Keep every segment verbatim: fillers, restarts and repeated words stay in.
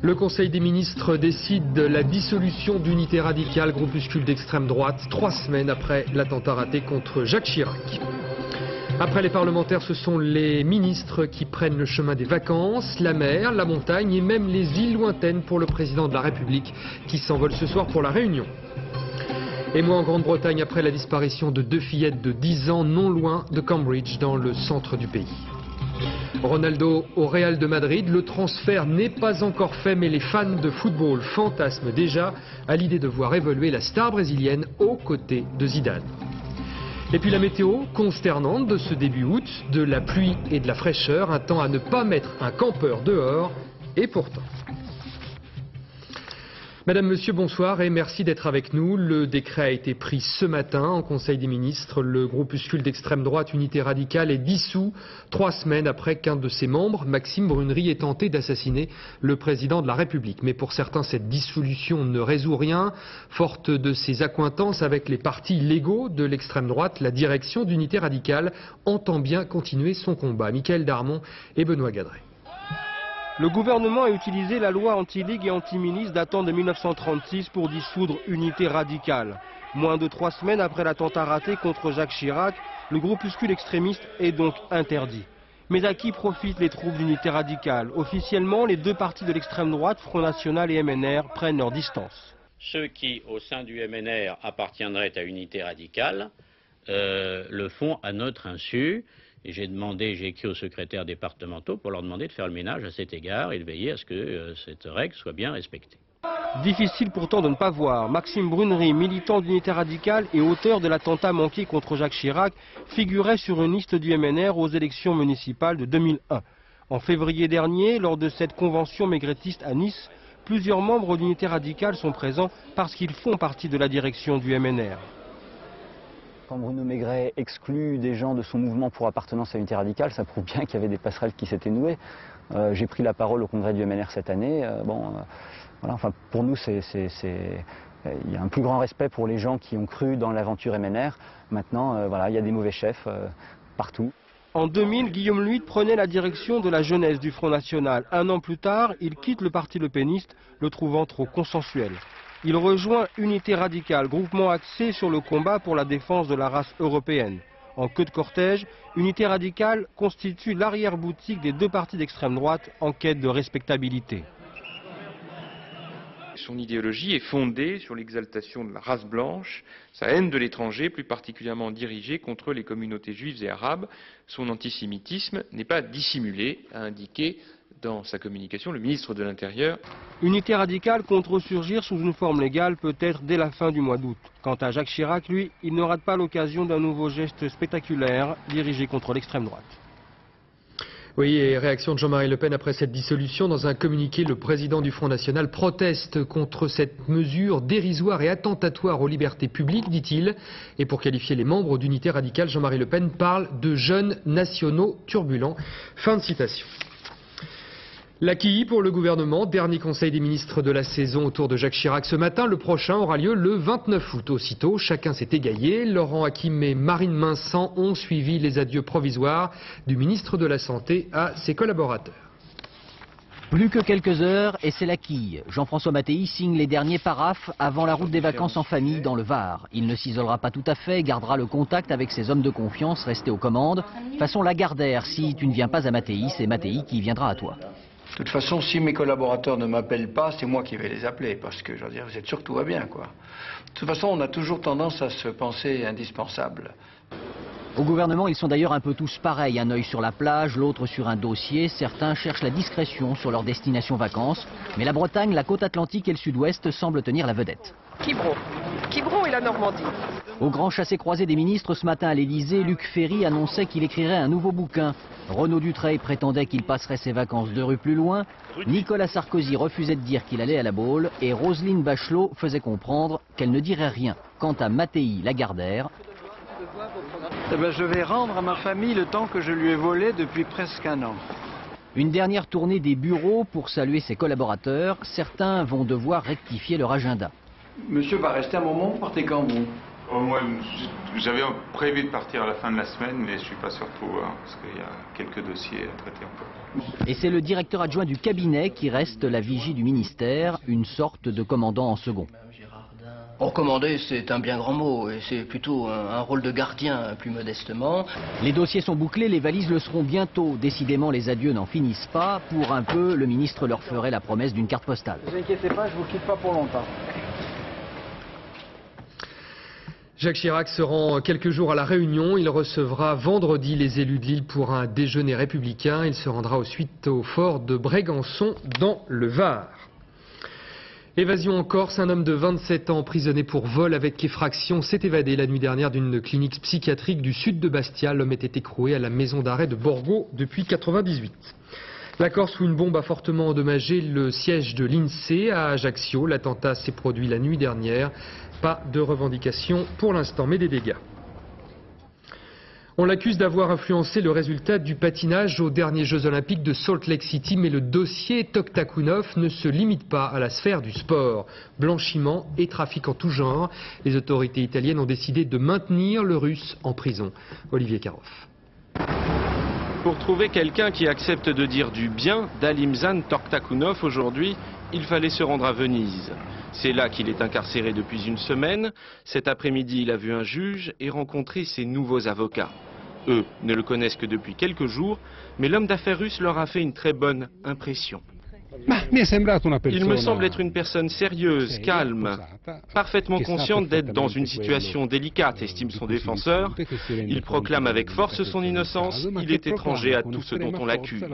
Le Conseil des ministres décide de la dissolution d'Unité radicale, groupuscule d'extrême droite, trois semaines après l'attentat raté contre Jacques Chirac. Après les parlementaires, ce sont les ministres qui prennent le chemin des vacances, la mer, la montagne et même les îles lointaines pour le président de la République qui s'envole ce soir pour la Réunion. Et moi en Grande-Bretagne après la disparition de deux fillettes de dix ans non loin de Cambridge dans le centre du pays. Ronaldo au Real de Madrid, le transfert n'est pas encore fait mais les fans de football fantasment déjà à l'idée de voir évoluer la star brésilienne aux côtés de Zidane. Et puis la météo consternante de ce début août, de la pluie et de la fraîcheur, un temps à ne pas mettre un campeur dehors et pourtant. Madame, Monsieur, bonsoir et merci d'être avec nous. Le décret a été pris ce matin en Conseil des ministres. Le groupuscule d'extrême droite Unité radicale est dissous trois semaines après qu'un de ses membres, Maxime Brunery, ait tenté d'assassiner le président de la République. Mais pour certains, cette dissolution ne résout rien. Forte de ses accointances avec les partis légaux de l'extrême droite, la direction d'Unité radicale entend bien continuer son combat. Michael Darmon et Benoît Gadret. Le gouvernement a utilisé la loi anti-ligue et anti-milice datant de mille neuf cent trente-six pour dissoudre Unité radicale. Moins de trois semaines après l'attentat raté contre Jacques Chirac, le groupuscule extrémiste est donc interdit. Mais à qui profitent les troupes d'Unité radicale? Officiellement, les deux partis de l'extrême droite, Front National et M N R, prennent leur distance. Ceux qui, au sein du M N R, appartiendraient à Unité radicale, euh, le font à notre insu. Et j'ai demandé, j'ai écrit aux secrétaires départementaux pour leur demander de faire le ménage à cet égard et de veiller à ce que euh, cette règle soit bien respectée. Difficile pourtant de ne pas voir. Maxime Brunery, militant d'Unité radicale et auteur de l'attentat manqué contre Jacques Chirac, figurait sur une liste du M N R aux élections municipales de deux mille un. En février dernier, lors de cette convention maigretiste à Nice, plusieurs membres d'Unité radicale sont présents parce qu'ils font partie de la direction du M N R. Quand Bruno Maigret exclut des gens de son mouvement pour appartenance à l'Unité radicale, ça prouve bien qu'il y avait des passerelles qui s'étaient nouées. Euh, J'ai pris la parole au congrès du M N R cette année. Euh, bon, euh, voilà, enfin, pour nous, c'est, c'est, c'est, euh, il y a un plus grand respect pour les gens qui ont cru dans l'aventure M N R. Maintenant, euh, voilà, il y a des mauvais chefs euh, partout. En deux mille, Guillaume Lhuit prenait la direction de la jeunesse du Front National. Un an plus tard, il quitte le parti Le Péniste, le trouvant trop consensuel. Il rejoint Unité radicale, groupement axé sur le combat pour la défense de la race européenne. En queue de cortège, Unité radicale constitue l'arrière-boutique des deux partis d'extrême droite en quête de respectabilité. Son idéologie est fondée sur l'exaltation de la race blanche, sa haine de l'étranger, plus particulièrement dirigée contre les communautés juives et arabes. Son antisémitisme n'est pas dissimulé, a indiqué dans sa communication le ministre de l'Intérieur. Unité radicale compte ressurgir sous une forme légale peut-être dès la fin du mois d'août. Quant à Jacques Chirac, lui, il ne rate pas l'occasion d'un nouveau geste spectaculaire dirigé contre l'extrême droite. Oui, et réaction de Jean-Marie Le Pen après cette dissolution. Dans un communiqué, le président du Front National proteste contre cette mesure dérisoire et attentatoire aux libertés publiques, dit-il. Et pour qualifier les membres d'Unité radicale, Jean-Marie Le Pen parle de jeunes nationaux turbulents. Fin de citation. L'acquis pour le gouvernement, dernier conseil des ministres de la saison autour de Jacques Chirac ce matin. Le prochain aura lieu le vingt-neuf août. Aussitôt, chacun s'est égaillé. Laurent Hakim et Marine Mincent ont suivi les adieux provisoires du ministre de la Santé à ses collaborateurs. Plus que quelques heures et c'est la quille. Jean-François Mattei signe les derniers paraphes avant la route des vacances en famille dans le Var. Il ne s'isolera pas tout à fait, gardera le contact avec ses hommes de confiance restés aux commandes. Façon Lagardère, si tu ne viens pas à Mattei, c'est Mattei qui viendra à toi. De toute façon, si mes collaborateurs ne m'appellent pas, c'est moi qui vais les appeler, parce que je veux dire, vous êtes sûr que tout va bien, quoi. De toute façon, on a toujours tendance à se penser indispensable. Au gouvernement, ils sont d'ailleurs un peu tous pareils, un œil sur la plage, l'autre sur un dossier. Certains cherchent la discrétion sur leur destination vacances. Mais la Bretagne, la côte atlantique et le sud-ouest semblent tenir la vedette. Quiberon. Quiberon et la Normandie. Au grand chassé-croisé des ministres ce matin à l'Elysée, Luc Ferry annonçait qu'il écrirait un nouveau bouquin. Renaud Dutreil prétendait qu'il passerait ses vacances deux rues plus loin. Nicolas Sarkozy refusait de dire qu'il allait à la Baule. Et Roselyne Bachelot faisait comprendre qu'elle ne dirait rien. Quant à Mattei Lagardère, Eh ben, je vais rendre à ma famille le temps que je lui ai volé depuis presque un an. une dernière tournée des bureaux pour saluer ses collaborateurs. Certains vont devoir rectifier leur agenda. Monsieur va rester un moment, vous partez quand vous? Oh, moi, j'avais prévu de partir à la fin de la semaine, mais je ne suis pas sûr de pouvoir, parce qu'il y a quelques dossiers à traiter encore. Et c'est le directeur adjoint du cabinet qui reste la vigie du ministère, une sorte de commandant en second. Oh, commander, c'est un bien grand mot, et c'est plutôt un, un rôle de gardien, plus modestement. Les dossiers sont bouclés, les valises le seront bientôt. Décidément, les adieux n'en finissent pas. Pour un peu, le ministre leur ferait la promesse d'une carte postale. Ne vous inquiétez pas, je ne vous quitte pas pour longtemps. Jacques Chirac se rend quelques jours à La Réunion. Il recevra vendredi les élus de l'île pour un déjeuner républicain. Il se rendra ensuite au fort de Brégançon dans le Var. Évasion en Corse, un homme de vingt-sept ans emprisonné pour vol avec effraction s'est évadé la nuit dernière d'une clinique psychiatrique du sud de Bastia. L'homme était écroué à la maison d'arrêt de Borgo depuis quatre-vingt-dix-huit. La Corse où une bombe a fortement endommagé le siège de l'INSEE à Ajaccio. L'attentat s'est produit la nuit dernière. Pas de revendication pour l'instant, mais des dégâts. On l'accuse d'avoir influencé le résultat du patinage aux derniers Jeux Olympiques de Salt Lake City, mais le dossier Toktakounov ne se limite pas à la sphère du sport. Blanchiment et trafic en tout genre. Les autorités italiennes ont décidé de maintenir le Russe en prison. Olivier Karoff. Pour trouver quelqu'un qui accepte de dire du bien d'Alimzhan Toktakounov aujourd'hui, il fallait se rendre à Venise. C'est là qu'il est incarcéré depuis une semaine. Cet après-midi, il a vu un juge et rencontré ses nouveaux avocats. Eux ne le connaissent que depuis quelques jours, mais l'homme d'affaires russe leur a fait une très bonne impression. Il me semble être une personne sérieuse, calme, parfaitement consciente d'être dans une situation délicate, estime son défenseur. Il proclame avec force son innocence, il est étranger à tout ce dont on l'accuse.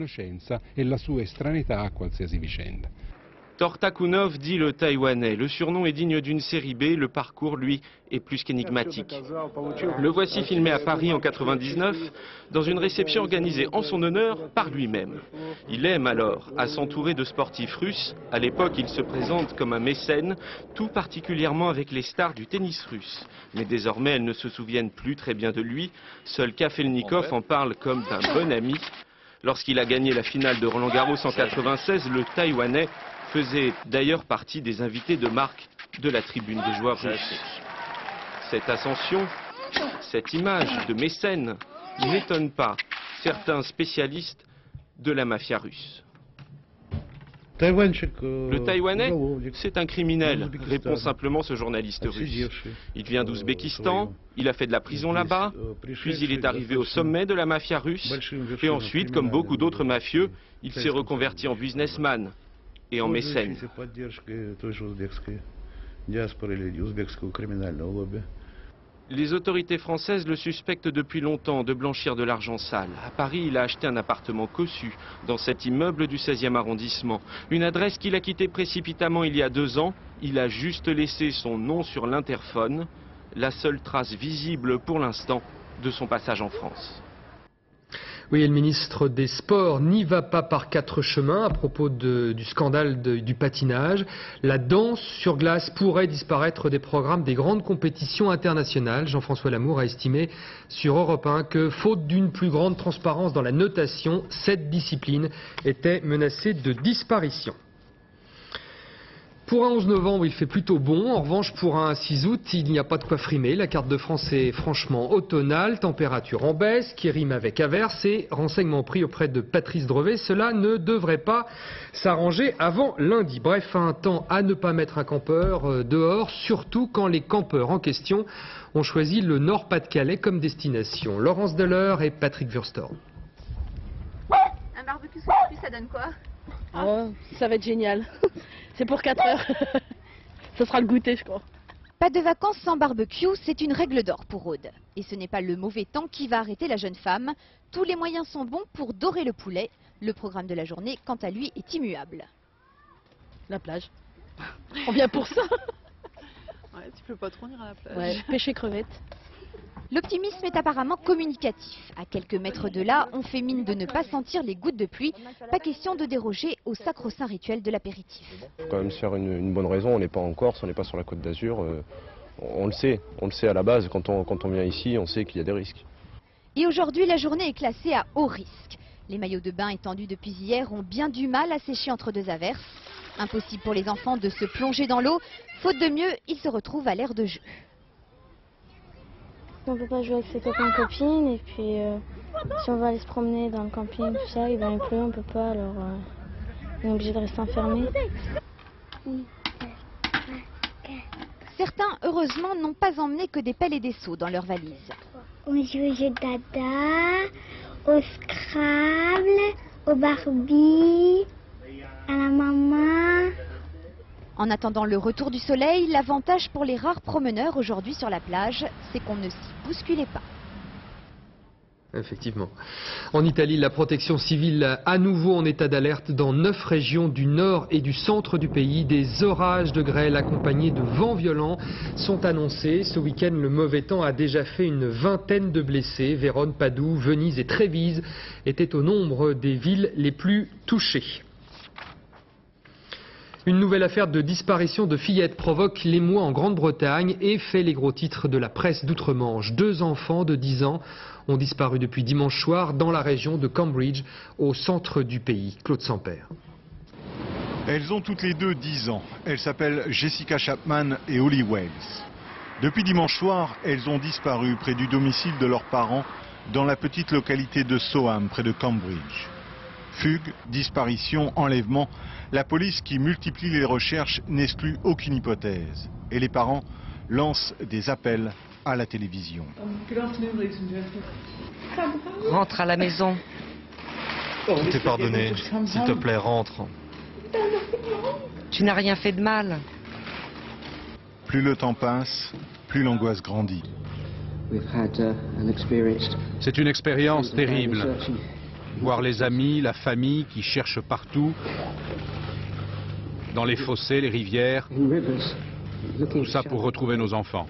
Toktakounov dit le Taïwanais. Le surnom est digne d'une série B, le parcours, lui, est plus qu'énigmatique. Le voici filmé à Paris en quatre-vingt-dix-neuf, dans une réception organisée en son honneur par lui-même. Il aime alors à s'entourer de sportifs russes. À l'époque, il se présente comme un mécène, tout particulièrement avec les stars du tennis russe. Mais désormais, elles ne se souviennent plus très bien de lui. Seul Kafelnikov en parle comme d'un bon ami. Lorsqu'il a gagné la finale de Roland-Garros en quatre-vingt-seize, le Taïwanais faisait d'ailleurs partie des invités de marque de la tribune des joueurs russes. Cette ascension, cette image de mécène, n'étonne pas certains spécialistes de la mafia russe. Le Taïwanais, c'est un criminel, répond simplement ce journaliste russe. Il vient d'Ouzbékistan, il a fait de la prison là-bas, puis il est arrivé au sommet de la mafia russe, et ensuite, comme beaucoup d'autres mafieux, il s'est reconverti en businessman et en mécène. Les autorités françaises le suspectent depuis longtemps de blanchir de l'argent sale. À Paris, il a acheté un appartement cossu dans cet immeuble du seizième arrondissement. Une adresse qu'il a quittée précipitamment il y a deux ans. Il a juste laissé son nom sur l'interphone, la seule trace visible pour l'instant de son passage en France. Oui, et le ministre des Sports n'y va pas par quatre chemins à propos de, du scandale de, du patinage. La danse sur glace pourrait disparaître des programmes des grandes compétitions internationales. Jean-François Lamour a estimé sur Europe un que, faute d'une plus grande transparence dans la notation, cette discipline était menacée de disparition. Pour un onze novembre, il fait plutôt bon. En revanche, pour un six août, il n'y a pas de quoi frimer. La carte de France est franchement automnale, température en baisse, qui rime avec averse et renseignements pris auprès de Patrice Drevet. Cela ne devrait pas s'arranger avant lundi. Bref, un temps à ne pas mettre un campeur dehors, surtout quand les campeurs en question ont choisi le Nord-Pas-de-Calais comme destination. Laurence Deleur et Patrick Wurstorm. Un barbecue sur la pluie, ça donne quoi? Oh, ça va être génial. C'est pour quatre heures. Ça sera le goûter, je crois. Pas de vacances sans barbecue, c'est une règle d'or pour Aude. Et ce n'est pas le mauvais temps qui va arrêter la jeune femme. Tous les moyens sont bons pour dorer le poulet. Le programme de la journée, quant à lui, est immuable. La plage. On vient pour ça. Ouais, tu peux pas trop venir à la plage. Ouais, pêcher crevettes. L'optimisme est apparemment communicatif. À quelques mètres de là, on fait mine de ne pas sentir les gouttes de pluie. Pas question de déroger au sacro-saint rituel de l'apéritif. Il faut quand même se faire une, une bonne raison. On n'est pas en Corse, on n'est pas sur la Côte d'Azur. Euh, on le sait, on le sait à la base. Quand on, quand on vient ici, on sait qu'il y a des risques. Et aujourd'hui, la journée est classée à haut risque. Les maillots de bain étendus depuis hier ont bien du mal à sécher entre deux averses. Impossible pour les enfants de se plonger dans l'eau. Faute de mieux, ils se retrouvent à l'air de jeu. On peut pas jouer avec ses copains et copines, et puis euh, si on va aller se promener dans le camping, tout ça, et ben il pleut, on peut pas, alors euh, on est obligé de rester enfermé. Certains, heureusement, n'ont pas emmené que des pelles et des seaux dans leurs valises. On joue au jeu dada, au Scrabble, au Barbie, à la maman. En attendant le retour du soleil, l'avantage pour les rares promeneurs aujourd'hui sur la plage, c'est qu'on ne s'y bousculait pas. Effectivement. En Italie, la protection civile à nouveau en état d'alerte dans neuf régions du nord et du centre du pays. Des orages de grêle accompagnés de vents violents sont annoncés. Ce week-end, le mauvais temps a déjà fait une vingtaine de blessés. Vérone, Padoue, Venise et Trévise étaient au nombre des villes les plus touchées. Une nouvelle affaire de disparition de fillettes provoque l'émoi en Grande-Bretagne et fait les gros titres de la presse d'outre-Manche. Deux enfants de dix ans ont disparu depuis dimanche soir dans la région de Cambridge, au centre du pays. Claude Sampère. Elles ont toutes les deux dix ans. Elles s'appellent Jessica Chapman et Holly Wells. Depuis dimanche soir, elles ont disparu près du domicile de leurs parents dans la petite localité de Soham, près de Cambridge. Fugue, disparition, enlèvement, la police qui multiplie les recherches n'exclut aucune hypothèse. Et les parents lancent des appels à la télévision. Rentre à la maison. Tout est pardonné. S'il te plaît, rentre. Tu n'as rien fait de mal. Plus le temps passe, plus l'angoisse grandit. C'est une expérience terrible. Voir les amis, la famille qui cherchent partout, dans les fossés, les rivières, tout ça pour retrouver nos enfants.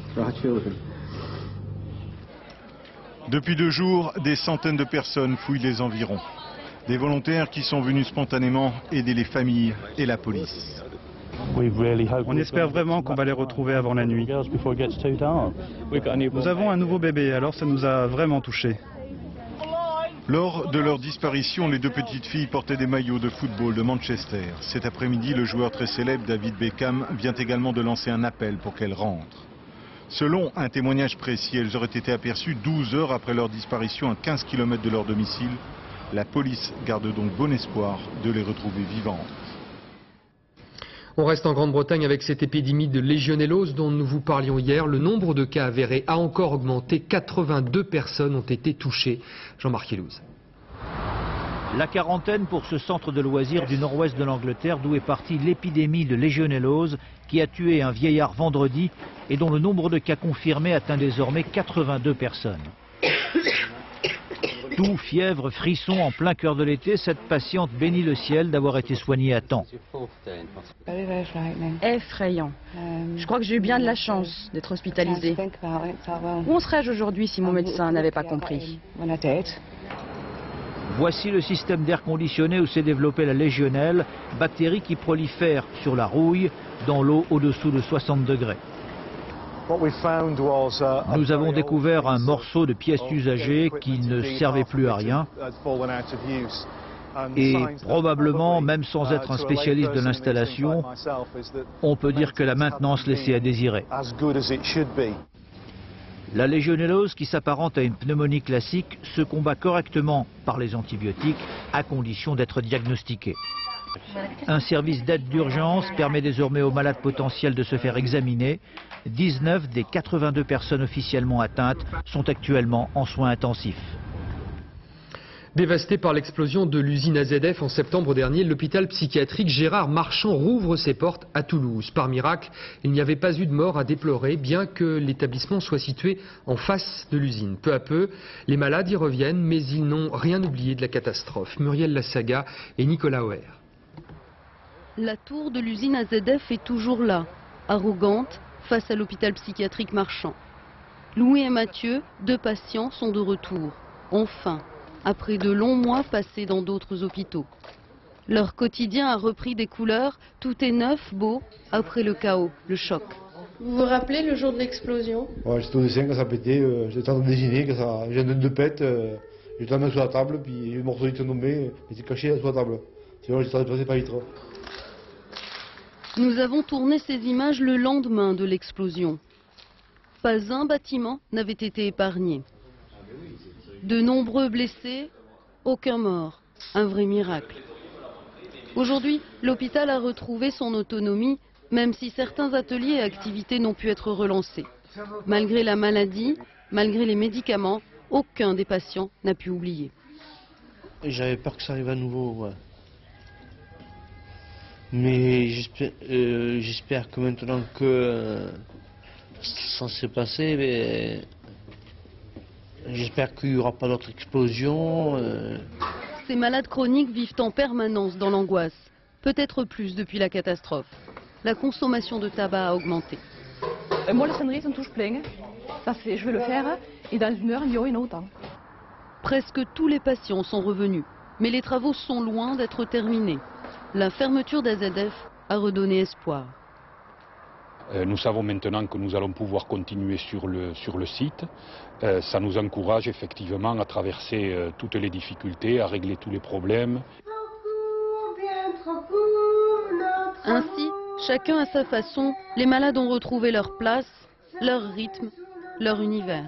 Depuis deux jours, des centaines de personnes fouillent les environs. Des volontaires qui sont venus spontanément aider les familles et la police. On espère vraiment qu'on va les retrouver avant la nuit. Nous avons un nouveau bébé, alors ça nous a vraiment touchés. Lors de leur disparition, les deux petites filles portaient des maillots de football de Manchester. Cet après-midi, le joueur très célèbre David Beckham vient également de lancer un appel pour qu'elles rentrent. Selon un témoignage précis, elles auraient été aperçues douze heures après leur disparition à quinze kilomètres de leur domicile. La police garde donc bon espoir de les retrouver vivantes. On reste en Grande-Bretagne avec cette épidémie de légionellose dont nous vous parlions hier. Le nombre de cas avérés a encore augmenté. quatre-vingt-deux personnes ont été touchées. Jean-Marc Elouz. La quarantaine pour ce centre de loisirs du nord-ouest de l'Angleterre d'où est partie l'épidémie de légionellose qui a tué un vieillard vendredi et dont le nombre de cas confirmés atteint désormais quatre-vingt-deux personnes. Toux, fièvre, frisson en plein cœur de l'été, cette patiente bénit le ciel d'avoir été soignée à temps. Effrayant. Je crois que j'ai eu bien de la chance d'être hospitalisée. Où en serais-je aujourd'hui si mon médecin n'avait pas compris? Voici le système d'air conditionné où s'est développée la légionnelle, bactérie qui prolifère sur la rouille dans l'eau au-dessous de soixante degrés. Nous avons découvert un morceau de pièce usagée qui ne servait plus à rien et probablement, même sans être un spécialiste de l'installation, on peut dire que la maintenance laissait à désirer. La légionellose, qui s'apparente à une pneumonie classique, se combat correctement par les antibiotiques à condition d'être diagnostiquée. Un service d'aide d'urgence permet désormais aux malades potentiels de se faire examiner. dix-neuf des quatre-vingt-deux personnes officiellement atteintes sont actuellement en soins intensifs. Dévasté par l'explosion de l'usine A Z F en septembre dernier, l'hôpital psychiatrique Gérard Marchand rouvre ses portes à Toulouse. Par miracle, il n'y avait pas eu de mort à déplorer, bien que l'établissement soit situé en face de l'usine. Peu à peu, les malades y reviennent, mais ils n'ont rien oublié de la catastrophe. Muriel Lassaga et Nicolas Oer. La tour de l'usine A Z F est toujours là, arrogante, face à l'hôpital psychiatrique Marchand. Louis et Mathieu, deux patients, sont de retour. Enfin, après de longs mois passés dans d'autres hôpitaux. Leur quotidien a repris des couleurs, tout est neuf, beau, après le chaos, le choc. Vous vous rappelez le jour de l'explosion? Ouais, j'étais au dessin quand ça pétait, euh, j'étais en train de déjeuner, quand ça, j'ai un de pète, euh, j'étais la main sur la table, puis le morceau était tombé, il était caché sur la table. Sinon j'étais passé par vitre. Nous avons tourné ces images le lendemain de l'explosion. Pas un bâtiment n'avait été épargné. De nombreux blessés, aucun mort. Un vrai miracle. Aujourd'hui, l'hôpital a retrouvé son autonomie, même si certains ateliers et activités n'ont pu être relancés. Malgré la maladie, malgré les médicaments, aucun des patients n'a pu oublier. J'avais peur que ça arrive à nouveau, ouais. Mais j'espère euh, j'espère que maintenant que euh, ça s'est passé, mais j'espère qu'il n'y aura pas d'autres explosions. Euh. Ces malades chroniques vivent en permanence dans l'angoisse, peut-être plus depuis la catastrophe. La consommation de tabac a augmenté. Euh, moi, les sonneries sont toujours pleines. Ça fait, je vais le faire et dans une heure, il y aura une autre. Presque tous les patients sont revenus, mais les travaux sont loin d'être terminés. La fermeture d'A Z F a redonné espoir. Euh, nous savons maintenant que nous allons pouvoir continuer sur le, sur le site. Euh, ça nous encourage effectivement à traverser euh, toutes les difficultés, à régler tous les problèmes. Ainsi, chacun à sa façon, les malades ont retrouvé leur place, leur rythme, leur univers.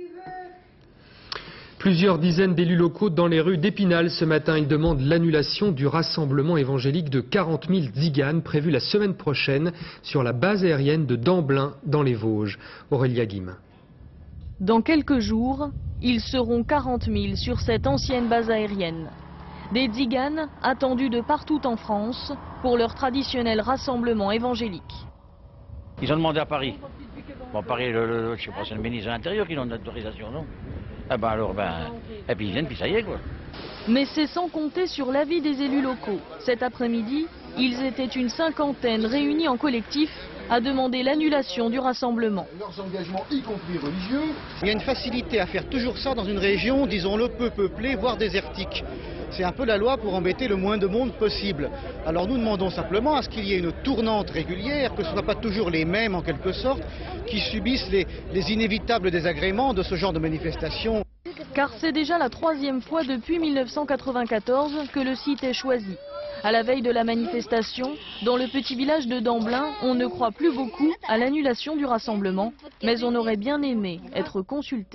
Plusieurs dizaines d'élus locaux dans les rues d'Épinal ce matin. Ils demandent l'annulation du rassemblement évangélique de quarante mille tziganes prévu la semaine prochaine sur la base aérienne de Damblin dans les Vosges. Aurélia Guim. Dans quelques jours, ils seront quarante mille sur cette ancienne base aérienne. Des tziganes attendus de partout en France pour leur traditionnel rassemblement évangélique. Ils ont demandé à Paris. Bon, Paris, le, le, je sais pas, c'est le ministre de l'Intérieur qui donne l'autorisation, non? Eh ben alors, ben, et puis ils viennent, puis ça y est, quoi. Mais c'est sans compter sur l'avis des élus locaux. Cet après-midi, ils étaient une cinquantaine réunis en collectif à demander l'annulation du rassemblement. Leurs engagements, y compris religieux. Il y a une facilité à faire toujours ça dans une région, disons-le, peu peuplée, voire désertique. C'est un peu la loi pour embêter le moins de monde possible. Alors nous demandons simplement à ce qu'il y ait une tournante régulière, que ce ne soit pas toujours les mêmes en quelque sorte, qui subissent les, les inévitables désagréments de ce genre de manifestations. Car c'est déjà la troisième fois depuis mille neuf cent quatre-vingt-quatorze que le site est choisi. À la veille de la manifestation, dans le petit village de Damblin, on ne croit plus beaucoup à l'annulation du rassemblement, mais on aurait bien aimé être consulté.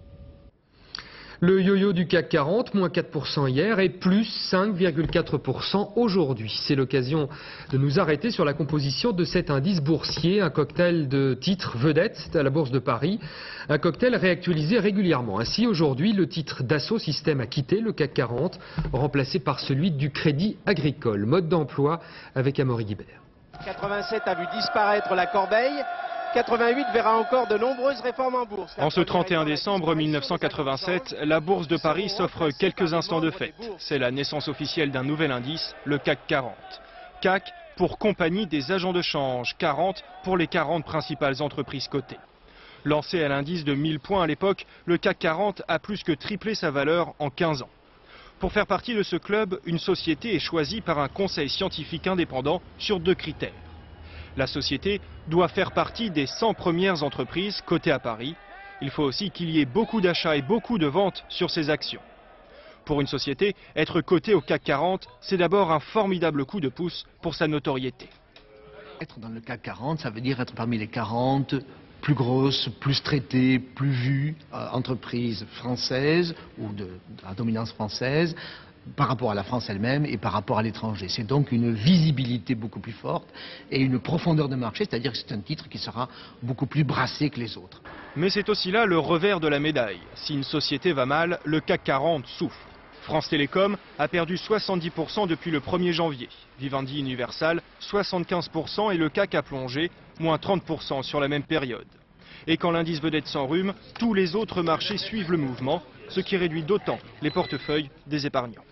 Le yo-yo du C A C quarante, moins quatre pour cent hier et plus cinq virgule quatre pour cent aujourd'hui. C'est l'occasion de nous arrêter sur la composition de cet indice boursier, un cocktail de titres vedettes à la Bourse de Paris, un cocktail réactualisé régulièrement. Ainsi, aujourd'hui, le titre Dassault Systèmes a quitté le C A C quarante, remplacé par celui du Crédit Agricole. Mode d'emploi avec Amaury Guibert. quatre-vingt-sept a vu disparaître la corbeille. quatre-vingt-huit verra encore de nombreuses réformes en bourse. En ce trente et un décembre mille neuf cent quatre-vingt-sept, la Bourse de Paris s'offre quelques instants de fête. C'est la naissance officielle d'un nouvel indice, le C A C quarante. C A C pour Compagnie des agents de change, quarante pour les quarante principales entreprises cotées. Lancé à l'indice de mille points à l'époque, le C A C quarante a plus que triplé sa valeur en quinze ans. Pour faire partie de ce club, une société est choisie par un conseil scientifique indépendant sur deux critères. La société doit faire partie des cent premières entreprises cotées à Paris. Il faut aussi qu'il y ait beaucoup d'achats et beaucoup de ventes sur ces actions. Pour une société, être cotée au C A C quarante, c'est d'abord un formidable coup de pouce pour sa notoriété. Être dans le C A C quarante, ça veut dire être parmi les quarante plus grosses, plus traitées, plus vues euh, entreprises françaises ou de, de la dominance française, par rapport à la France elle-même et par rapport à l'étranger. C'est donc une visibilité beaucoup plus forte et une profondeur de marché, c'est-à-dire que c'est un titre qui sera beaucoup plus brassé que les autres. Mais c'est aussi là le revers de la médaille. Si une société va mal, le C A C quarante souffre. France Télécom a perdu soixante-dix pour cent depuis le premier janvier. Vivendi Universal, soixante-quinze pour cent et le C A C a plongé, moins trente pour cent sur la même période. Et quand l'indice vedette s'enrhume, tous les autres marchés suivent le mouvement, ce qui réduit d'autant les portefeuilles des épargnants.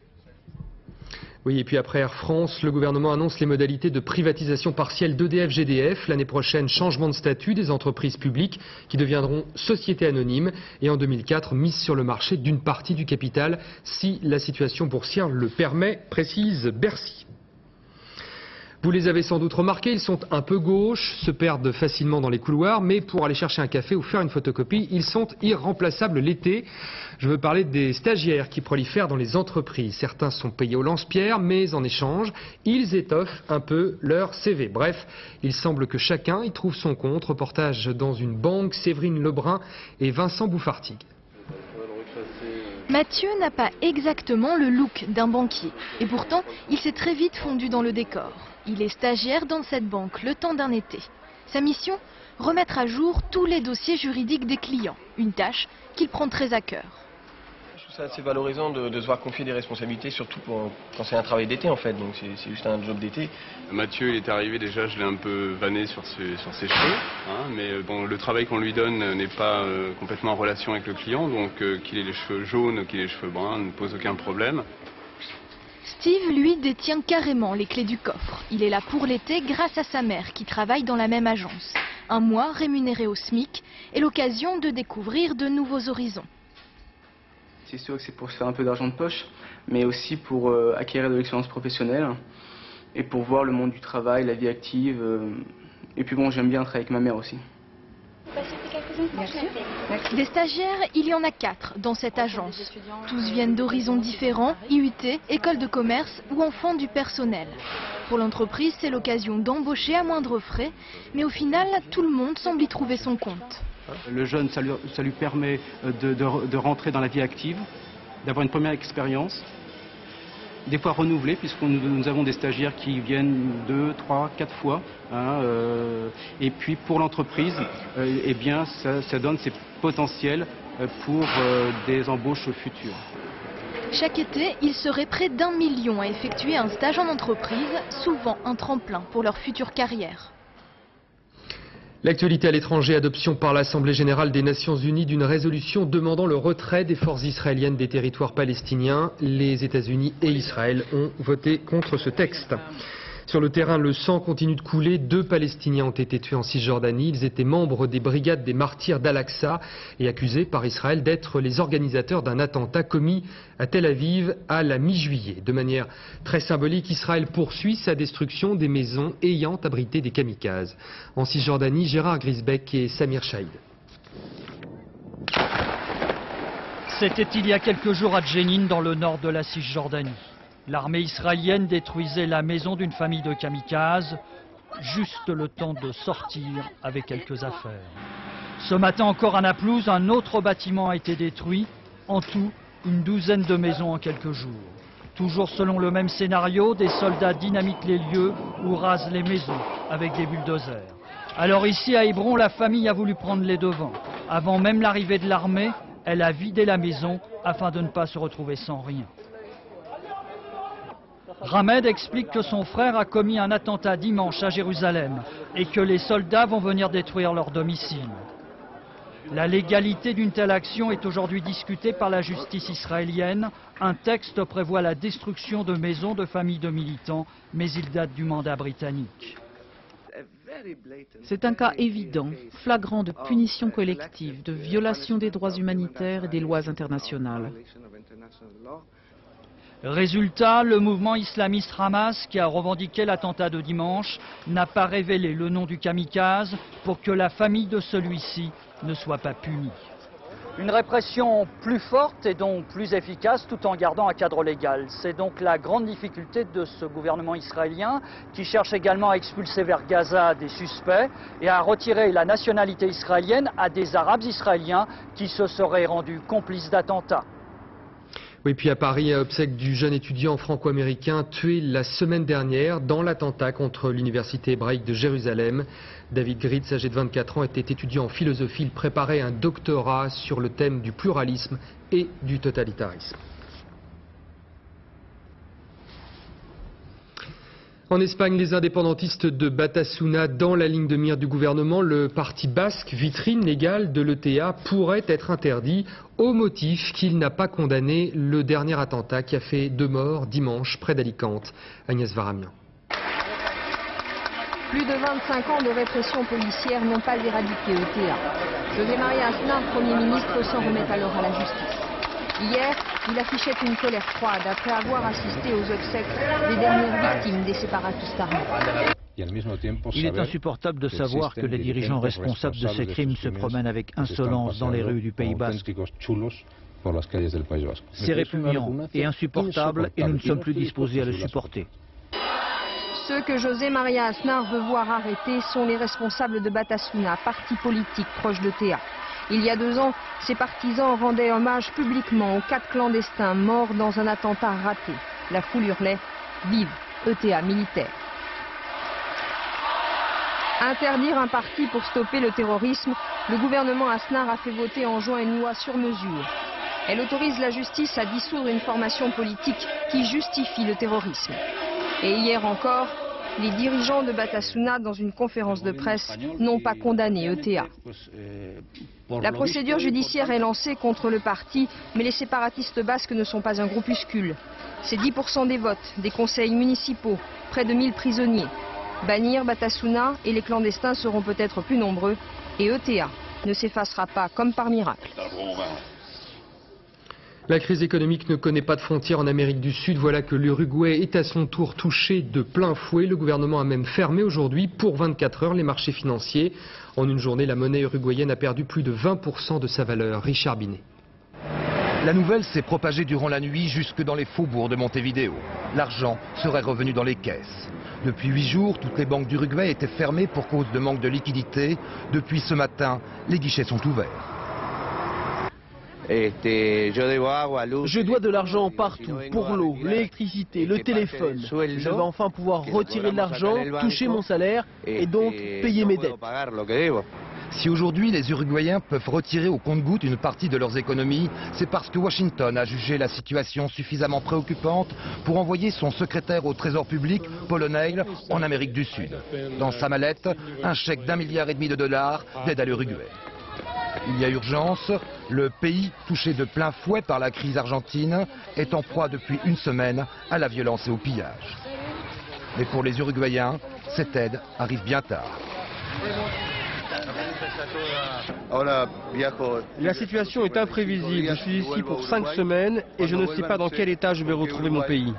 Oui, et puis après Air France, le gouvernement annonce les modalités de privatisation partielle d'E D F G D F. L'année prochaine, changement de statut des entreprises publiques qui deviendront sociétés anonymes. Et en deux mille quatre, mise sur le marché d'une partie du capital si la situation boursière le permet, précise Bercy. Vous les avez sans doute remarqués, ils sont un peu gauches, se perdent facilement dans les couloirs, mais pour aller chercher un café ou faire une photocopie, ils sont irremplaçables l'été. Je veux parler des stagiaires qui prolifèrent dans les entreprises. Certains sont payés au lance-pierre, mais en échange, ils étoffent un peu leur C V. Bref, il semble que chacun y trouve son compte. Reportage dans une banque, Séverine Lebrun et Vincent Bouffartigue. Mathieu n'a pas exactement le look d'un banquier. Et pourtant, il s'est très vite fondu dans le décor. Il est stagiaire dans cette banque le temps d'un été. Sa mission ? Remettre à jour tous les dossiers juridiques des clients. Une tâche qu'il prend très à cœur. Je trouve ça assez valorisant de, de se voir confier des responsabilités, surtout pour, quand c'est un travail d'été en fait, donc c'est juste un job d'été. Mathieu, il est arrivé déjà, je l'ai un peu vanné sur, ce, sur ses cheveux, hein, mais bon, le travail qu'on lui donne n'est pas euh, complètement en relation avec le client, donc euh, qu'il ait les cheveux jaunes, qu'il ait les cheveux bruns, ne pose aucun problème. Steve, lui, détient carrément les clés du coffre. Il est là pour l'été grâce à sa mère qui travaille dans la même agence. Un mois rémunéré au SMIC et l'occasion de découvrir de nouveaux horizons. C'est sûr que c'est pour se faire un peu d'argent de poche, mais aussi pour euh, acquérir de l'expérience professionnelle et pour voir le monde du travail, la vie active. Euh, et puis bon, j'aime bien travailler avec ma mère aussi. Bien sûr. Des stagiaires, il y en a quatre dans cette agence. Tous viennent d'horizons différents, I U T, école de commerce ou enfants du personnel. Pour l'entreprise, c'est l'occasion d'embaucher à moindre frais, mais au final, tout le monde semble y trouver son compte. Le jeune, ça lui, ça lui permet de, de, de rentrer dans la vie active, d'avoir une première expérience, des fois renouvelée, puisque nous, nous avons des stagiaires qui viennent deux, trois, quatre fois. Hein, euh, et puis pour l'entreprise, euh, eh bien, ça, ça donne ses potentiels pour euh, des embauches futures. Chaque été, il serait près d'un million à effectuer un stage en entreprise, souvent un tremplin pour leur future carrière. L'actualité à l'étranger, adoption par l'Assemblée générale des Nations unies d'une résolution demandant le retrait des forces israéliennes des territoires palestiniens. Les États-Unis et Israël ont voté contre ce texte. Sur le terrain, le sang continue de couler. Deux Palestiniens ont été tués en Cisjordanie. Ils étaient membres des brigades des martyrs d'Al-Aqsa et accusés par Israël d'être les organisateurs d'un attentat commis à Tel Aviv à la mi-juillet. De manière très symbolique, Israël poursuit sa destruction des maisons ayant abrité des kamikazes. En Cisjordanie, Gérard Grisbeck et Samir Chaïd. C'était il y a quelques jours à Djenin, dans le nord de la Cisjordanie. L'armée israélienne détruisait la maison d'une famille de kamikazes, juste le temps de sortir avec quelques affaires. Ce matin encore à Naplouse, un autre bâtiment a été détruit. En tout, une douzaine de maisons en quelques jours. Toujours selon le même scénario, des soldats dynamitent les lieux ou rasent les maisons avec des bulldozers. Alors ici à Hébron, la famille a voulu prendre les devants. Avant même l'arrivée de l'armée, elle a vidé la maison afin de ne pas se retrouver sans rien. Ramed explique que son frère a commis un attentat dimanche à Jérusalem et que les soldats vont venir détruire leur domicile. La légalité d'une telle action est aujourd'hui discutée par la justice israélienne. Un texte prévoit la destruction de maisons de familles de militants, mais il date du mandat britannique. C'est un cas évident, flagrant de punition collective, de violation des droits humanitaires et des lois internationales. Résultat, le mouvement islamiste Hamas, qui a revendiqué l'attentat de dimanche, n'a pas révélé le nom du kamikaze pour que la famille de celui-ci ne soit pas punie. Une répression plus forte et donc plus efficace tout en gardant un cadre légal. C'est donc la grande difficulté de ce gouvernement israélien qui cherche également à expulser vers Gaza des suspects et à retirer la nationalité israélienne à des Arabes israéliens qui se seraient rendus complices d'attentats. Oui, puis à Paris, obsèque du jeune étudiant franco-américain tué la semaine dernière dans l'attentat contre l'université hébraïque de Jérusalem. David Gritz, âgé de vingt-quatre ans, était étudiant en philosophie. Il préparait un doctorat sur le thème du pluralisme et du totalitarisme. En Espagne, les indépendantistes de Batasuna dans la ligne de mire du gouvernement, le parti basque, vitrine légale de l'E T A, pourrait être interdit au motif qu'il n'a pas condamné le dernier attentat qui a fait deux morts dimanche près d'Alicante. Agnès Varamian. Plus de vingt-cinq ans de répression policière n'ont pas éradiqué l'E T A. José María Aznar, Premier ministre, s'en remet alors à la justice. Hier, il affichait une colère froide après avoir assisté aux obsèques des dernières victimes des séparatistes armés. Il est insupportable de savoir que les dirigeants responsables de ces crimes se promènent avec insolence dans les rues du Pays Basque. C'est répugnant et insupportable et nous ne sommes plus disposés à le supporter. Ceux que José María Aznar veut voir arrêtés sont les responsables de Batasuna, parti politique proche de T A. Il y a deux ans, ses partisans rendaient hommage publiquement aux quatre clandestins morts dans un attentat raté. La foule hurlait « Vive E T A militaire ». Interdire un parti pour stopper le terrorisme, le gouvernement Aznar a fait voter en juin une loi sur mesure. Elle autorise la justice à dissoudre une formation politique qui justifie le terrorisme. Et hier encore, les dirigeants de Batasuna, dans une conférence de presse, n'ont pas condamné E T A. La procédure judiciaire est lancée contre le parti, mais les séparatistes basques ne sont pas un groupuscule. C'est dix pour cent des votes, des conseils municipaux, près de mille prisonniers. Bannir Batasuna et les clandestins seront peut-être plus nombreux, et E T A ne s'effacera pas comme par miracle. La crise économique ne connaît pas de frontières en Amérique du Sud. Voilà que l'Uruguay est à son tour touché de plein fouet. Le gouvernement a même fermé aujourd'hui pour vingt-quatre heures les marchés financiers. En une journée, la monnaie uruguayenne a perdu plus de vingt pour cent de sa valeur. Richard Binet. La nouvelle s'est propagée durant la nuit jusque dans les faubourgs de Montevideo. L'argent serait revenu dans les caisses. Depuis huit jours, toutes les banques d'Uruguay étaient fermées pour cause de manque de liquidité. Depuis ce matin, les guichets sont ouverts. Je dois de l'argent partout, pour l'eau, l'électricité, le téléphone. Je vais enfin pouvoir retirer de l'argent, toucher mon salaire et donc payer mes dettes. Si aujourd'hui les Uruguayens peuvent retirer au compte-gouttes une partie de leurs économies, c'est parce que Washington a jugé la situation suffisamment préoccupante pour envoyer son secrétaire au Trésor public, Paul O'Neill, en Amérique du Sud. Dans sa mallette, un chèque d'un milliard et demi de dollars d'aide à l'Uruguay. Il y a urgence, le pays touché de plein fouet par la crise argentine est en proie depuis une semaine à la violence et au pillage. Mais pour les Uruguayens, cette aide arrive bien tard. La situation est imprévisible. Je suis ici pour cinq semaines et je ne sais pas dans quel état je vais retrouver mon pays.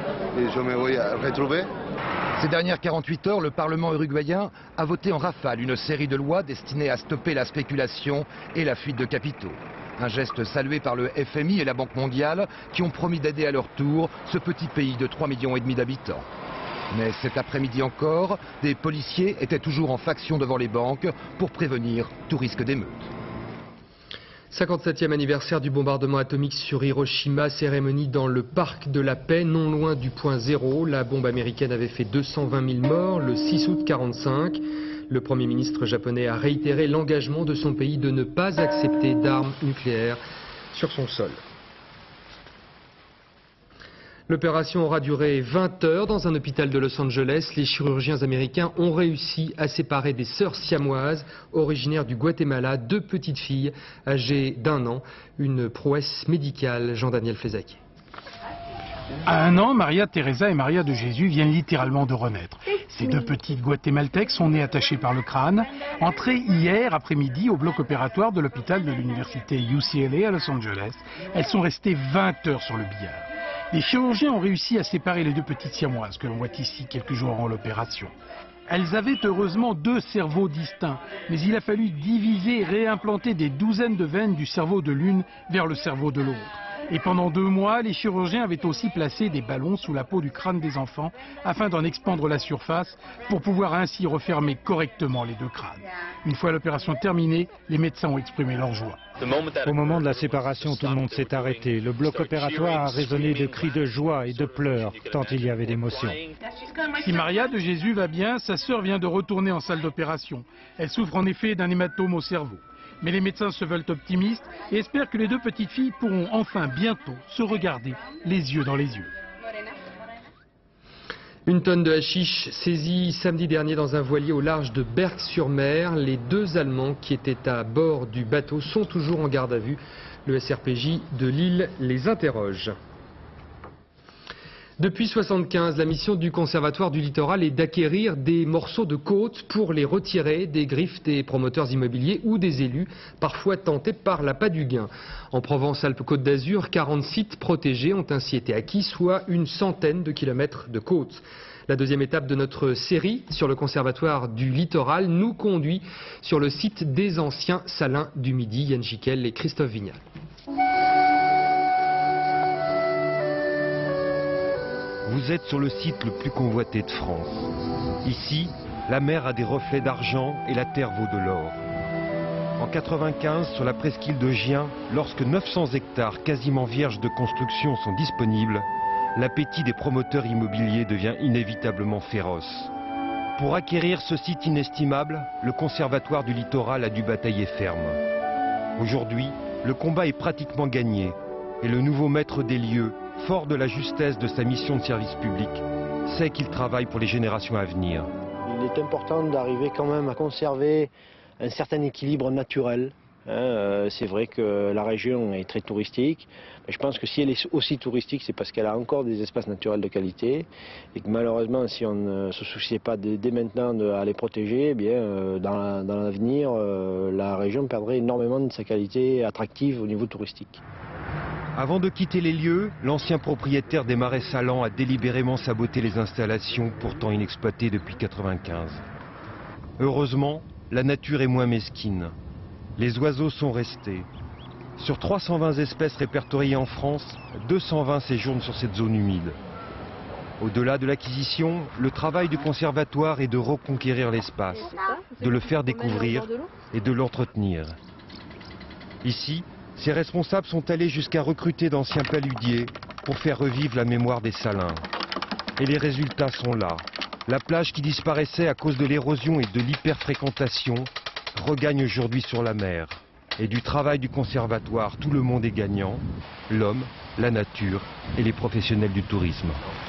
Ces dernières quarante-huit heures, le Parlement uruguayen a voté en rafale une série de lois destinées à stopper la spéculation et la fuite de capitaux. Un geste salué par le F M I et la Banque mondiale qui ont promis d'aider à leur tour ce petit pays de trois millions et demi d'habitants. Mais cet après-midi encore, des policiers étaient toujours en faction devant les banques pour prévenir tout risque d'émeute. cinquante-septième anniversaire du bombardement atomique sur Hiroshima, cérémonie dans le parc de la paix, non loin du point zéro. La bombe américaine avait fait deux cent vingt mille morts le six août quarante-cinq. Le Premier ministre japonais a réitéré l'engagement de son pays de ne pas accepter d'armes nucléaires sur son sol. L'opération aura duré vingt heures dans un hôpital de Los Angeles. Les chirurgiens américains ont réussi à séparer des sœurs siamoises originaires du Guatemala, deux petites filles âgées d'un an. Une prouesse médicale, Jean-Daniel Fezaki. À un an, Maria Teresa et Maria de Jésus viennent littéralement de renaître. Ces deux petites guatémaltèques sont nées attachées par le crâne, entrées hier après-midi au bloc opératoire de l'hôpital de l'université U C L A à Los Angeles. Elles sont restées vingt heures sur le billard. Les chirurgiens ont réussi à séparer les deux petites siamoises que l'on voit ici quelques jours avant l'opération. Elles avaient heureusement deux cerveaux distincts, mais il a fallu diviser et réimplanter des douzaines de veines du cerveau de l'une vers le cerveau de l'autre. Et pendant deux mois, les chirurgiens avaient aussi placé des ballons sous la peau du crâne des enfants afin d'en expandre la surface pour pouvoir ainsi refermer correctement les deux crânes. Une fois l'opération terminée, les médecins ont exprimé leur joie. Au moment de la séparation, tout le monde s'est arrêté. Le bloc opératoire a résonné de cris de joie et de pleurs, tant il y avait d'émotion. Si Maria de Jésus va bien, sa sœur vient de retourner en salle d'opération. Elle souffre en effet d'un hématome au cerveau. Mais les médecins se veulent optimistes et espèrent que les deux petites filles pourront enfin bientôt se regarder les yeux dans les yeux. Une tonne de hashish saisie samedi dernier dans un voilier au large de Berck-sur-Mer. Les deux Allemands qui étaient à bord du bateau sont toujours en garde à vue. Le S R P J de Lille les interroge. Depuis mille neuf cent soixante-quinze, la mission du Conservatoire du littoral est d'acquérir des morceaux de côte pour les retirer des griffes des promoteurs immobiliers ou des élus, parfois tentés par l'appât du gain. En Provence-Alpes-Côte d'Azur, quarante sites protégés ont ainsi été acquis, soit une centaine de kilomètres de côte. La deuxième étape de notre série sur le Conservatoire du littoral nous conduit sur le site des anciens salins du Midi. Yann Jiquel et Christophe Vignal. Vous êtes sur le site le plus convoité de France. Ici, la mer a des reflets d'argent et la terre vaut de l'or. En quatre-vingt-quinze, sur la presqu'île de Gien, lorsque neuf cents hectares quasiment vierges de construction sont disponibles, l'appétit des promoteurs immobiliers devient inévitablement féroce. Pour acquérir ce site inestimable, le Conservatoire du littoral a dû batailler ferme. Aujourd'hui, le combat est pratiquement gagné et le nouveau maître des lieux, fort de la justesse de sa mission de service public, sait qu'il travaille pour les générations à venir. Il est important d'arriver quand même à conserver un certain équilibre naturel. Hein, euh, c'est vrai que la région est très touristique, mais je pense que si elle est aussi touristique, c'est parce qu'elle a encore des espaces naturels de qualité et que malheureusement, si on ne se souciait pas de, dès maintenant de, à les protéger, eh bien, euh, dans l'avenir, euh, la région perdrait énormément de sa qualité attractive au niveau touristique. Avant de quitter les lieux, l'ancien propriétaire des Marais Salants a délibérément saboté les installations pourtant inexploitées depuis mille neuf cent quatre-vingt-quinze. Heureusement, la nature est moins mesquine. Les oiseaux sont restés. Sur trois cent vingt espèces répertoriées en France, deux cent vingt séjournent sur cette zone humide. Au-delà de l'acquisition, le travail du conservatoire est de reconquérir l'espace, de le faire découvrir et de l'entretenir. Ici, ses responsables sont allés jusqu'à recruter d'anciens paludiers pour faire revivre la mémoire des salins. Et les résultats sont là. La plage qui disparaissait à cause de l'érosion et de l'hyperfréquentation regagne aujourd'hui sur la mer. Et du travail du conservatoire, tout le monde est gagnant. L'homme, la nature et les professionnels du tourisme.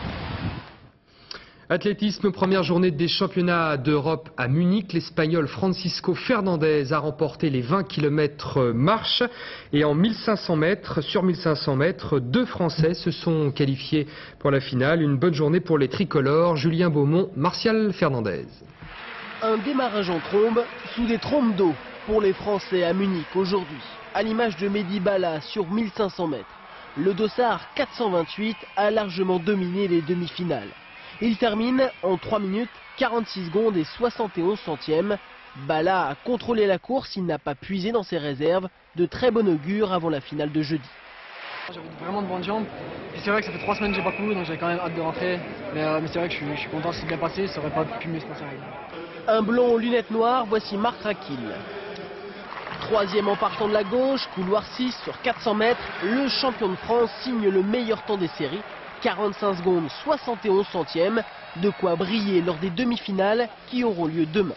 Athlétisme, première journée des championnats d'Europe à Munich. L'Espagnol Francisco Fernandez a remporté les vingt kilomètres marche. Et en mille cinq cents mètres, sur mille cinq cents mètres, deux Français se sont qualifiés pour la finale. Une bonne journée pour les tricolores, Julien Beaumont, Martial Fernandez. Un démarrage en trombe sous des trombes d'eau pour les Français à Munich aujourd'hui. À l'image de Mehdi Bala sur mille cinq cents mètres. Le dossard quatre cent vingt-huit a largement dominé les demi-finales. Il termine en trois minutes, quarante-six secondes et soixante et onze centièmes. Bala a contrôlé la course, il n'a pas puisé dans ses réserves. De très bon augure avant la finale de jeudi. J'avais vraiment de bonnes jambes. Et c'est vrai que ça fait trois semaines que j'ai pas couru, donc j'avais quand même hâte de rentrer. Mais, euh, mais c'est vrai que je suis, je suis content, c'est bien passé, ça aurait pas pu mieux se passer. Un blond aux lunettes noires, voici Marc Raquil. Troisième en partant de la gauche, couloir six sur quatre cents mètres. Le champion de France signe le meilleur temps des séries. quarante-cinq secondes, soixante et onze centièmes. De quoi briller lors des demi-finales qui auront lieu demain.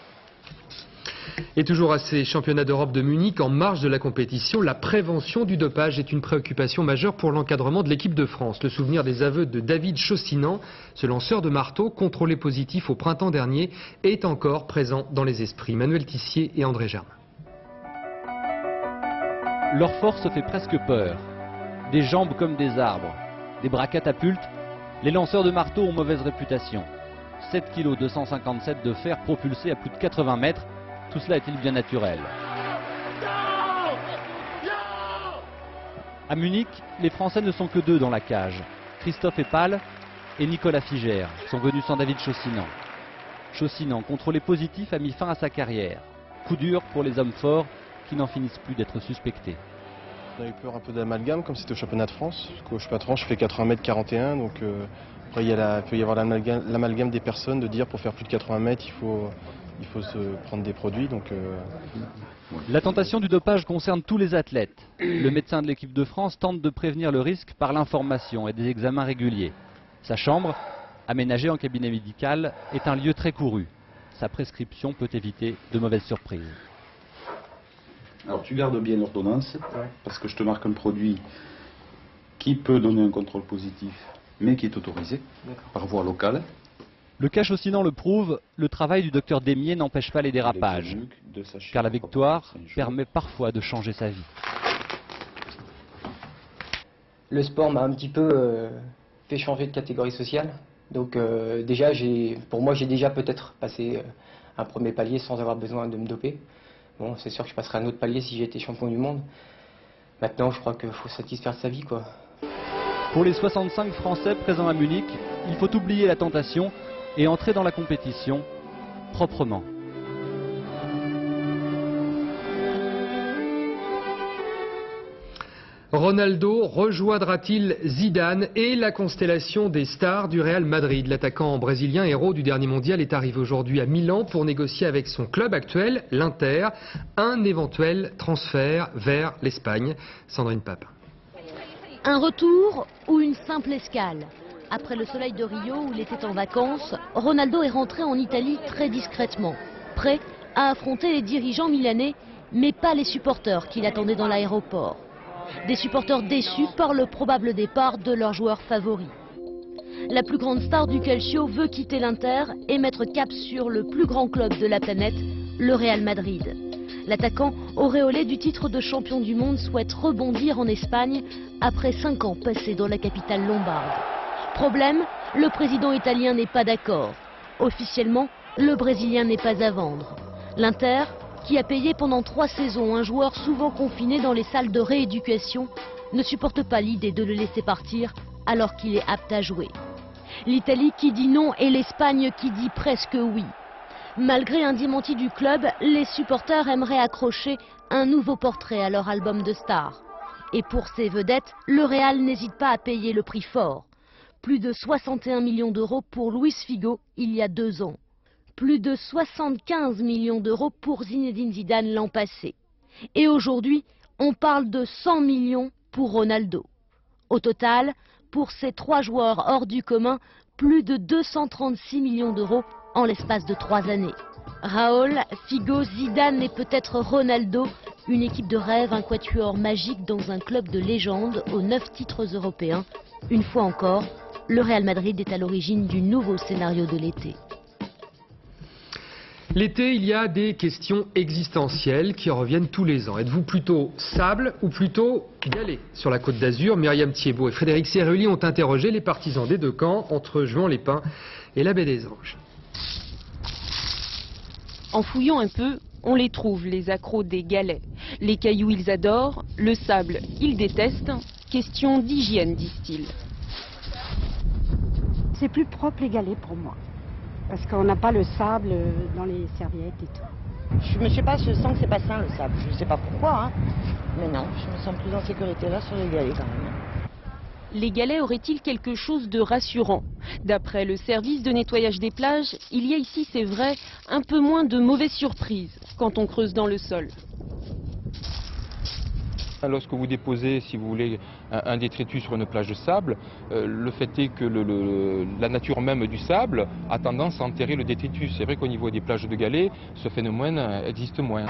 Et toujours à ces championnats d'Europe de Munich, en marge de la compétition, la prévention du dopage est une préoccupation majeure pour l'encadrement de l'équipe de France. Le souvenir des aveux de David Chaussinan, ce lanceur de marteau contrôlé positif au printemps dernier, est encore présent dans les esprits. Manuel Tissier et André Germain. Leur force fait presque peur. Des jambes comme des arbres, des bras catapultes, les lanceurs de marteau ont mauvaise réputation. sept kilos deux cent cinquante-sept de fer propulsé à plus de quatre-vingts mètres. Tout cela est-il bien naturel? À Munich, les Français ne sont que deux dans la cage. Christophe Epal et Nicolas Figère sont venus sans David Chaussinan. Chaussinan, contrôlé positif, a mis fin à sa carrière. Coup dur pour les hommes forts qui n'en finissent plus d'être suspectés. On a eu peur un peu d'amalgame, comme c'était au championnat de France. Au championnat de France, je fais quatre-vingts mètres quarante et un, donc euh, après il, y a la, il peut y avoir l'amalgame des personnes de dire pour faire plus de quatre-vingts mètres, il faut... Il faut se prendre des produits. Donc euh... La tentation du dopage concerne tous les athlètes. Le médecin de l'équipe de France tente de prévenir le risque par l'information et des examens réguliers. Sa chambre, aménagée en cabinet médical, est un lieu très couru. Sa prescription peut éviter de mauvaises surprises. Alors tu gardes bien l'ordonnance, parce que je te marque un produit qui peut donner un contrôle positif, mais qui est autorisé par voie locale. Le cas Chaussinan le prouve, le travail du docteur Démier n'empêche pas les dérapages, car la victoire permet parfois de changer sa vie. Le sport m'a un petit peu euh, fait changer de catégorie sociale. Donc euh, déjà, pour moi, j'ai déjà peut-être passé euh, un premier palier sans avoir besoin de me doper. Bon, c'est sûr que je passerai un autre palier si j'ai été champion du monde. Maintenant, je crois qu'il faut satisfaire sa vie, quoi. Pour les soixante-cinq Français présents à Munich, il faut oublier la tentation et entrer dans la compétition proprement. Ronaldo rejoindra-t-il Zidane et la constellation des stars du Real Madrid? L'attaquant brésilien héros du dernier mondial est arrivé aujourd'hui à Milan pour négocier avec son club actuel, l'Inter, un éventuel transfert vers l'Espagne. Sandrine Papin. Un retour ou une simple escale? Après le soleil de Rio où il était en vacances, Ronaldo est rentré en Italie très discrètement, prêt à affronter les dirigeants milanais, mais pas les supporters qui l'attendaient dans l'aéroport. Des supporters déçus par le probable départ de leur joueur favori. La plus grande star du calcio veut quitter l'Inter et mettre cap sur le plus grand club de la planète, le Real Madrid. L'attaquant, auréolé du titre de champion du monde, souhaite rebondir en Espagne après cinq ans passés dans la capitale lombarde. Problème, le président italien n'est pas d'accord. Officiellement, le Brésilien n'est pas à vendre. L'Inter, qui a payé pendant trois saisons un joueur souvent confiné dans les salles de rééducation, ne supporte pas l'idée de le laisser partir alors qu'il est apte à jouer. L'Italie qui dit non et l'Espagne qui dit presque oui. Malgré un démenti du club, les supporters aimeraient accrocher un nouveau portrait à leur album de stars. Et pour ces vedettes, le Real n'hésite pas à payer le prix fort. Plus de soixante et un millions d'euros pour Luis Figo il y a deux ans. Plus de soixante-quinze millions d'euros pour Zinedine Zidane l'an passé. Et aujourd'hui, on parle de cent millions pour Ronaldo. Au total, pour ces trois joueurs hors du commun, plus de deux cent trente-six millions d'euros en l'espace de trois années. Raoul, Figo, Zidane et peut-être Ronaldo, une équipe de rêve, un quatuor magique dans un club de légende aux neuf titres européens. Une fois encore, le Real Madrid est à l'origine du nouveau scénario de l'été. L'été, il y a des questions existentielles qui reviennent tous les ans. Êtes-vous plutôt sable ou plutôt galets sur la Côte d'Azur? Myriam Thiebaud et Frédéric Serrulli ont interrogé les partisans des deux camps entre Juan-les-Pins et la baie des Anges. En fouillant un peu, on les trouve, les accros des galets. Les cailloux, ils adorent, le sable, ils détestent. Question d'hygiène, disent-ils. C'est plus propre les galets pour moi. Parce qu'on n'a pas le sable dans les serviettes et tout. Je me sais pas, je sens que c'est pas sain le sable. Je ne sais pas pourquoi, hein. Mais non, je me sens plus en sécurité là sur les galets quand même. Les galets auraient-ils quelque chose de rassurant? D'après le service de nettoyage des plages, il y a ici, c'est vrai, un peu moins de mauvaises surprises quand on creuse dans le sol. Lorsque vous déposez, si vous voulez, un, un détritus sur une plage de sable, euh, le fait est que le, le, la nature même du sable a tendance à enterrer le détritus. C'est vrai qu'au niveau des plages de galets, ce phénomène existe moins.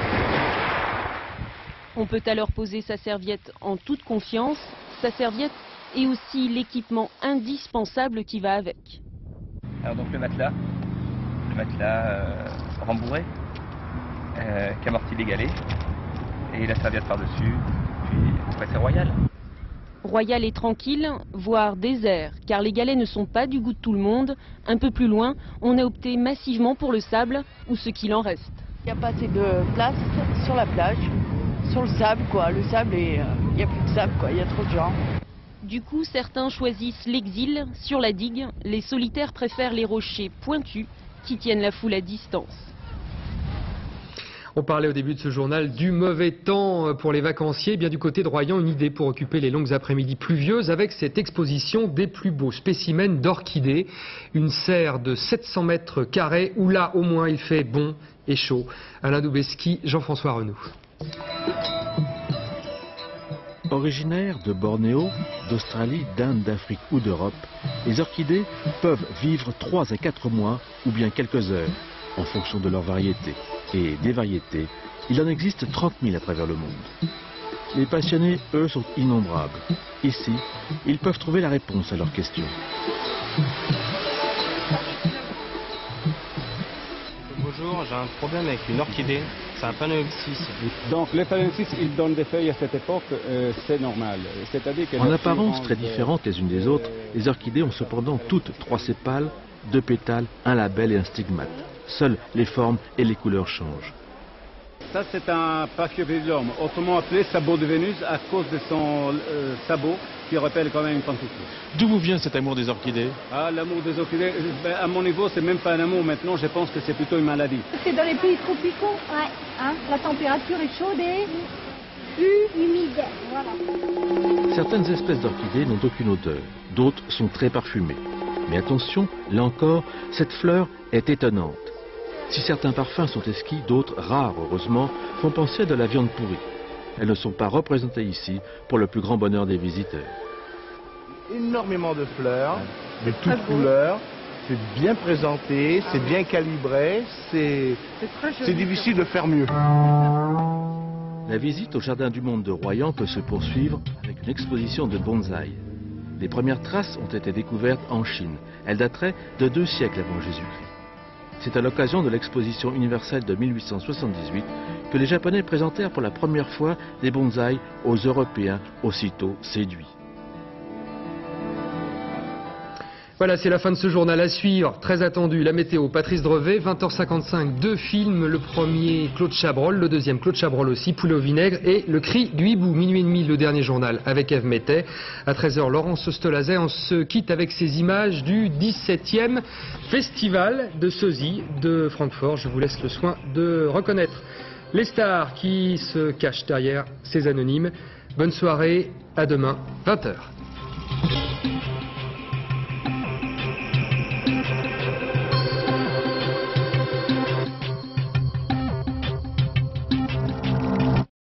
On peut alors poser sa serviette en toute confiance. Sa serviette est aussi l'équipement indispensable qui va avec. Alors donc le matelas, le matelas euh, rembourré, euh, qui amortit les galets. Et la serviette par-dessus, puis après c'est royal. Royal et tranquille, voire désert, car les galets ne sont pas du goût de tout le monde. Un peu plus loin, on a opté massivement pour le sable, ou ce qu'il en reste. Il n'y a pas assez de place sur la plage, sur le sable quoi. Le sable, et euh, il n'y a plus de sable quoi, il y a trop de gens. Du coup, certains choisissent l'exil sur la digue. Les solitaires préfèrent les rochers pointus qui tiennent la foule à distance. On parlait au début de ce journal du mauvais temps pour les vacanciers. Eh bien du côté de Royan, une idée pour occuper les longues après-midi pluvieuses avec cette exposition des plus beaux spécimens d'orchidées. Une serre de sept cents mètres carrés où là au moins il fait bon et chaud. Alain Doubeski, Jean-François Renaud. Originaires de Bornéo, d'Australie, d'Inde, d'Afrique ou d'Europe, les orchidées peuvent vivre trois à quatre mois ou bien quelques heures en fonction de leur variété. Et des variétés, il en existe trente mille à travers le monde. Les passionnés, eux, sont innombrables. Ici, ils peuvent trouver la réponse à leurs questions. Bonjour, j'ai un problème avec une orchidée, c'est un phalaenopsis. Donc les phalaenopsis, ils donnent des feuilles à cette époque, euh, c'est normal. C'est-à-dire que en apparence très différentes les unes des autres, les orchidées ont cependant toutes trois sépales, deux pétales, un labelle et un stigmate. Seules les formes et les couleurs changent. Ça c'est un Pachyphyllum, autrement appelé sabot de Vénus à cause de son euh, sabot qui rappelle quand même une pantoufle. D'où vous vient cet amour des orchidées? Ah, l'amour des orchidées, ben, à mon niveau c'est même pas un amour maintenant, je pense que c'est plutôt une maladie. C'est dans les pays tropicaux, ouais. Hein, la température est chaude et humide. Voilà. Certaines espèces d'orchidées n'ont aucune odeur, d'autres sont très parfumées. Mais attention, là encore, cette fleur est étonnante. Si certains parfums sont exquis, d'autres, rares heureusement, font penser à de la viande pourrie. Elles ne sont pas représentées ici pour le plus grand bonheur des visiteurs. Énormément de fleurs, de toutes couleurs, c'est bien présenté, c'est bien calibré, c'est difficile de faire mieux. La visite au Jardin du Monde de Royan peut se poursuivre avec une exposition de bonsaï. Les premières traces ont été découvertes en Chine. Elles dateraient de deux siècles avant Jésus-Christ. C'est à l'occasion de l'exposition universelle de mille huit cent soixante-dix-huit que les Japonais présentèrent pour la première fois des bonsaïs aux Européens, aussitôt séduits. Voilà, c'est la fin de ce journal à suivre. Très attendu, la météo, Patrice Drevet, vingt heures cinquante-cinq, deux films. Le premier, Claude Chabrol, le deuxième, Claude Chabrol aussi, Poulet au vinaigre et Le cri du hibou, minuit et demi, le dernier journal avec Ève Mettet. À treize heures, Laurence Stolazet, on se quitte avec ces images du dix-septième Festival de Sosie de Francfort. Je vous laisse le soin de reconnaître les stars qui se cachent derrière ces anonymes. Bonne soirée, à demain, vingt heures.